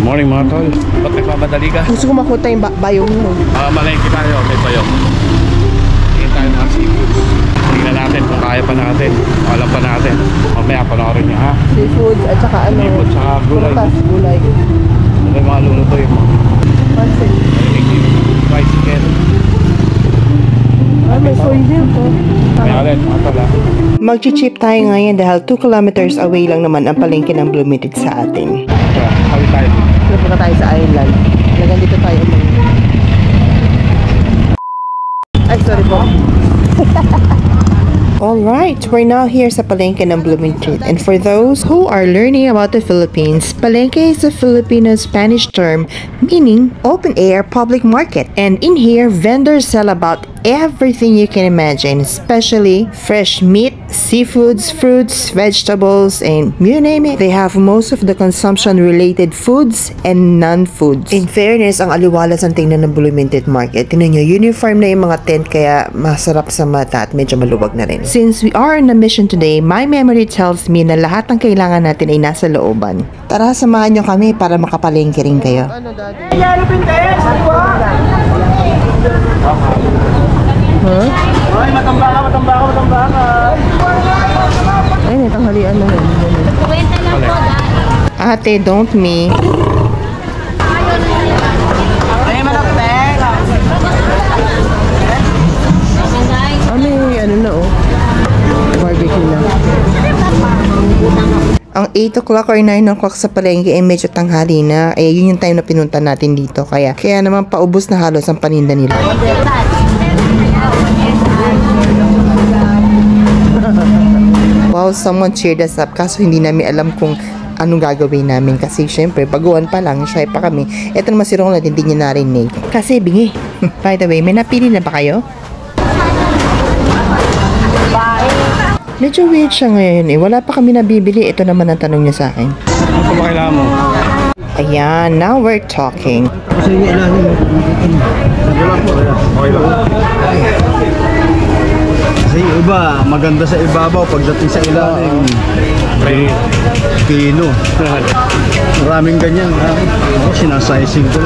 Morning mga tol. Ba't nagmamadali ka? Gusto ko makuha yung bayong mo. Malengke tayo, may bayong. Tingin tayo mga seafoods. Tingnan natin kung kaya pa natin. Alam pa natin. Mamaya panoorin niya ha. Seafoods at saka ano. Seafood saka gulay. Gulay. Ano yung mga lulutoy mo? Pansit. Fried chicken. May soy din po. May alin, mga tol ha. Mag-chip tayo ngayon dahil 2 kilometers away lang naman ang palengke ng Bloomington sa atin. Kawin tayo. Pupunta tayo sa island. Talagang dito tayo Ay, sorry po. Alright, we're now here sa palengke ng Bloomington. And for those who are learning about the Philippines, palengke is a Filipino Spanish term meaning open-air public market. And in here, vendors sell about everything you can imagine, especially fresh meat, seafoods, fruits, vegetables, and you name it. They have most of the consumption-related foods and non-foods. In fairness, ang aliwalas ang tingnan ng Bloomington Market. Tingnan nyo, uniform na yung mga tent kaya masarap sa mata at medyo maluwag na rin. Since we are on a mission today, my memory tells me na lahat ng kailangan natin ay nasa looban. Tara, samahan nyo kami para makapalengke rin kayo. Ay, matamba ka. Ay, may tanghalian na rin. Ate, don't me. Ay, malapit. May ano na oh. Barbecue na. Ang 8 o'clock or 9 o'clock sa palengke ay medyo tanghali na. Yun yung time na pinunta natin dito. Kaya naman paubos na halos ang paninda nila. Wow, someone cheered us up. Kaso hindi namin alam kung anong gagawin namin. Kasi syempre, baguhan pa lang, shy pa kami. Eto naman si Ronald, hindi niya narinig. Kasi bingi. By the way, may napili na ba kayo? Medyo weird siya ngayon eh. Wala pa kami nabibili. Ito naman ang tanong niya sa akin. Ano ba kailangan mo? Ayan, now we're talking. Kasi yung ilalim mo. Okay lang. Kasi yung iba, maganda sa ibabaw. Pagdating sa ilalim, kino. Maraming ganyan. Ako, sinasizing ko.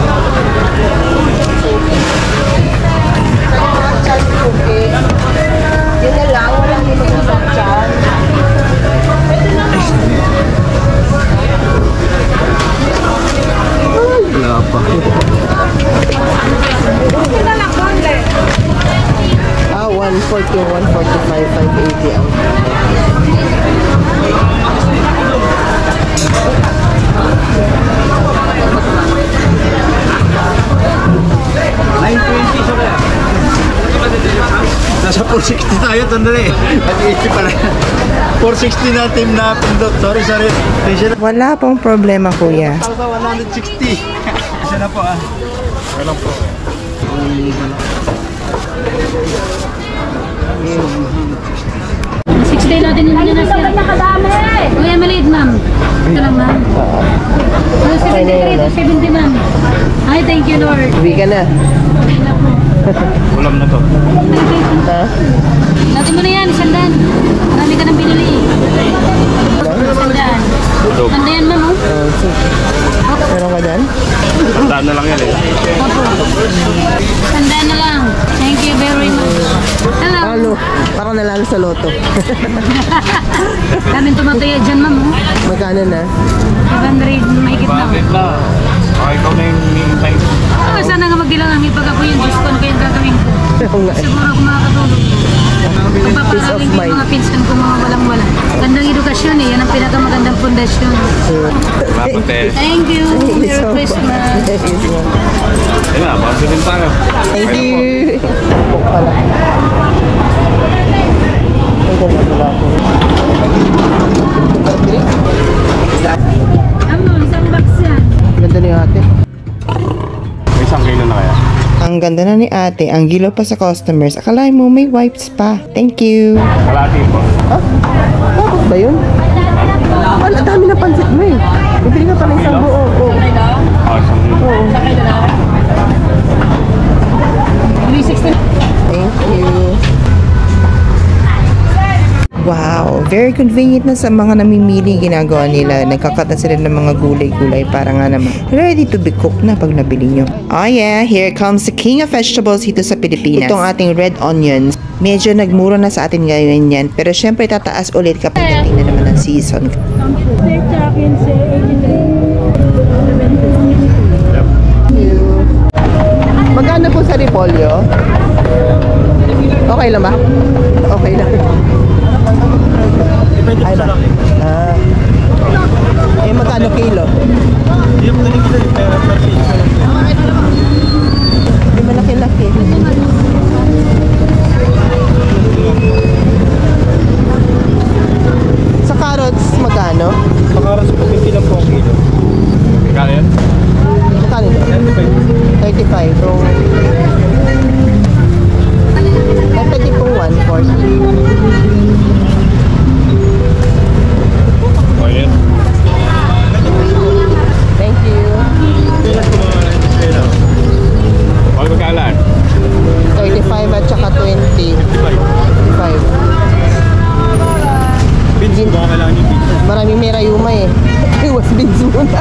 Yun na lang, walang limang dyan. Wala pa. 140, 145, 580 ang 920 sa kaya. Nasa 460 tayo, tandali. 180 pala. 460 na team na pindot. Sorry. wala pong problema, kuya. 160. Isa na po ah. Wala po. 60 natin yung nanasya. Kuya, maliit ma'am. Ito lang ma'am. 73 to 70 ma'am. Ay, thank you Lord. Uwi ka na. Ulam na to. Ha? Natin mo na yan, isandan. Marami ka nang binili. Isandan. Sanda yan ma'am, oh. Meron ka dyan? Tandaan na lang yan eh. Opo. Sandaan na lang. Thank you very much. Hello. Ano? Parang nalalo sa loto. Daming tumataya dyan ma'am, oh. Magkano na? 500 mahigit na. Bakit na? Ikaw na yung nihintay. Sana nga magdilang pag ako yung Diyos ko, ano kayong gagawin ko? Siguro ako makakatulog. Pagpaparami yung mga pinstan ko mga walang-wala. Gandang edukasyon eh, yan ang pinakamagandang pundasyon. Mapunte. Thank you. Merry Christmas. Ayun na, bago din tayo. Thank you. Pala. Amo, isang box yan. Ganda ni ate. May isang kilo na kaya. Ang ganda na ni ate. Ang gilo pa sa customers. Akalain mo may wipes pa. Thank you. Kalati po. Ah? Bakit ba yun? Ang dami na pansit mo eh. Bibili ka pala isang buo. Oo. Isang kilo. Oo. 360. Thank you. Wow, very convenient na sa mga namimili ginagawa nila. Nagkakat na sila ng mga gulay-gulay para nga naman ready to be cooked na pag nabili nyo. Oh yeah, here comes the king of vegetables dito sa Pilipinas. Itong ating red onions. Medyo nagmura na sa atin ngayon yan. Pero syempre tataas ulit kapag dating na naman ng season. Magkano po sa repolyo? Okay lang ba? Okay lang. Ay ba? Eh, magkano kilo? Hindi mo galing kita per piso. Hindi malaki-laki. Sa carrots, magkano? Makaras po 50 lang po ang kilo. Kaya yan? Magkano ito? 35. So, pwede pong 140. Oh, yan. Thank you. Huwag magkaalaan. 35 at saka 20. 55. Beans mo baka kailangan yung beans. Maraming may rayuma eh. Iwas beans muna.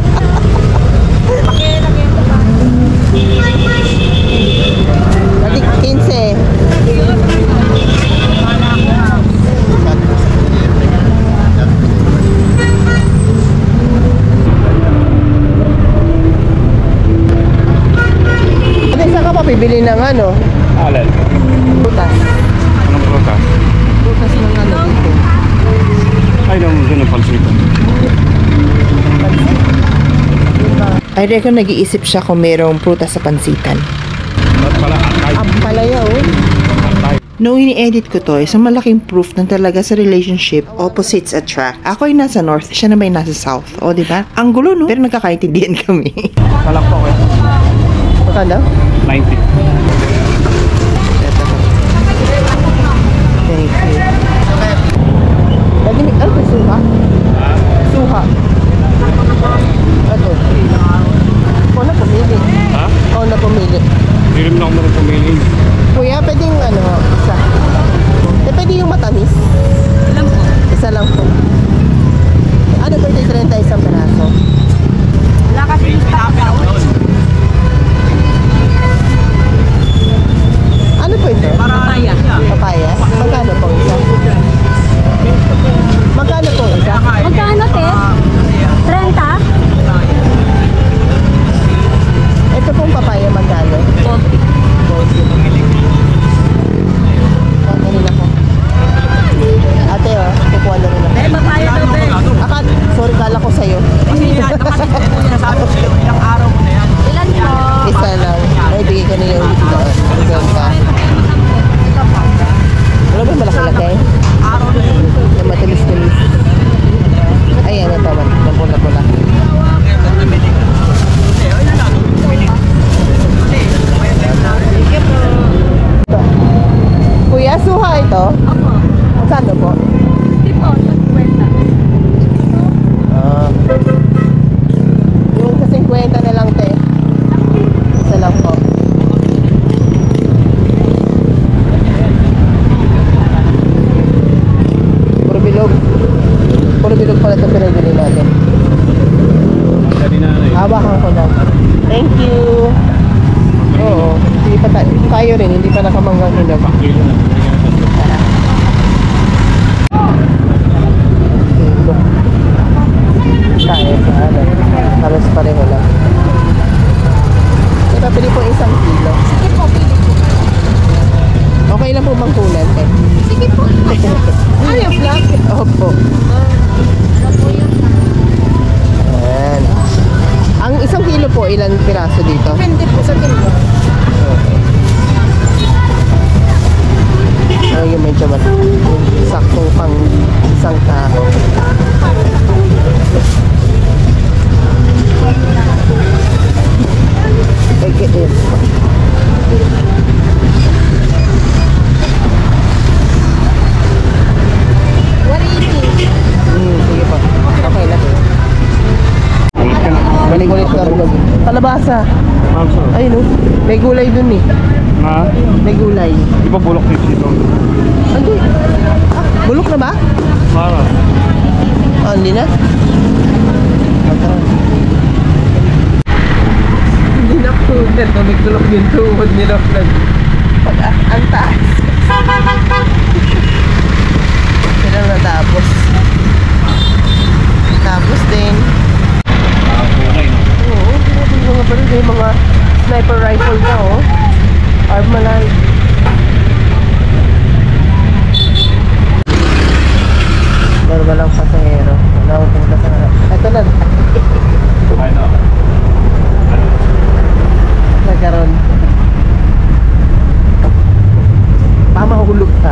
Lagi 15. Ate, saan ka papibili ng ano? Alin? Putas. Anong prutas? Putas ng ano dito. Ay, doon ang pansitan. I reckon nag-iisip siya kung mayroong prutas sa pansitan. At pala, atay. Palaya oh. Atay. Nung ini-edit ko to, isang malaking proof na talaga sa relationship, opposites attract. Ako ay nasa north, siya naman ay nasa south. O, di ba? Ang gulo, no? Pero nagkakaintindihan kami. Palakpak eh. Magkano? 90. Thank you. Pwede may, ano ba, suha? Suha. Ito. Ako na pumili. Ha? Ako na pumili. Hindi rin ako marunong pumili. Kuya, pwedeng ano, isa. Eh, pwede yung matamis. Isa lang po. Ano po ito, 30 isang peraso? Wala kasi yung stock out. Ano po ito? Papaya. Papaya? Magkano po isa? Magkano po isa? Magkano, te? 30? Ito pong papaya magkano? 40. Kuha na rin ako. Ate oh, kukuha na rin ako. Papaya daw, be. Sorry, kala ko sa'yo. Kasi yan, kasi sinasabi ko sa'yo, ilang araw mo na yan. Ilan po? Isa lang. Ay, bigay ka na yung doon ka. Wala ba malaki-laki? Araw na yun. Yung matilis-tilis. Ayan, ito man. Yung pula-pula. Kuya, suha ito? Opo. Saan po? Hindi po, 50. Yung sa 50 na lang, te. Isa lang po. Puro bilog. Puro bilog pala ito pinagili natin. Dali na eh. Hawakan ko na. Thank you. Oo. Hindi pa tayo rin. Hindi pa nakamanggang hinog. Kilo na. Kaya sa ano. Halos pareho lang. Ipapili po 1 kilo. Sige po, pili po. Okay lang po bang kunan, eh? Sige po. Ano yung flat? Opo. Ano po yun? Ayan. Ang 1 kilo po, ilan piraso dito? Depende po sa tingo. Ano yung medyo saktong pang isang tao. Get it. Sige po. Okay na. Ulit ka na. Balik-ulit ka rin. Kalabasa. Ayun oh. May gulay dun eh. Ha? May gulay. Di ba bulok dito? Hindi. Bulok na ba? Para. Oh, hindi na? Hindi na po. Tumigtulok yung tuhod ni Rockland. Ang taas. Sila natapos. Tapos din. Oo, grabe yung mga baril. May mga sniper rifle na, oh. Armalite. Walang pasahero. Wala akong punta sa harap. Ito na. Ano? Nagkaroon. Pamahulog ka.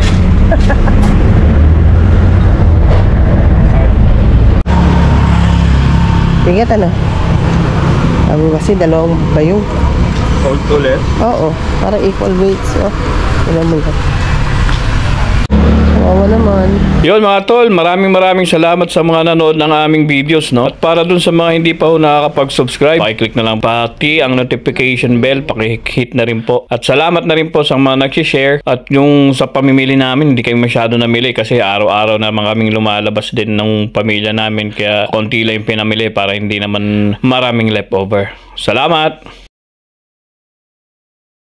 Tingnan ano. Sabi kasi dalawang bayong. Hold ulit. Oo, para equal weights. Oh. Ilan mo lang. Kawawa naman. Yun mga tol, maraming salamat sa mga nanood ng aming videos, no? At para dun sa mga hindi pa ho nakakapag-subscribe, pakiclick na lang pati ang notification bell, pakihit na rin po. At salamat na rin po sa mga nag-share at yung sa pamimili namin, hindi kayo masyado namili kasi araw-araw na kaming lumalabas din ng pamilya namin kaya konti lang yung pinamili para hindi naman maraming leftover. Salamat!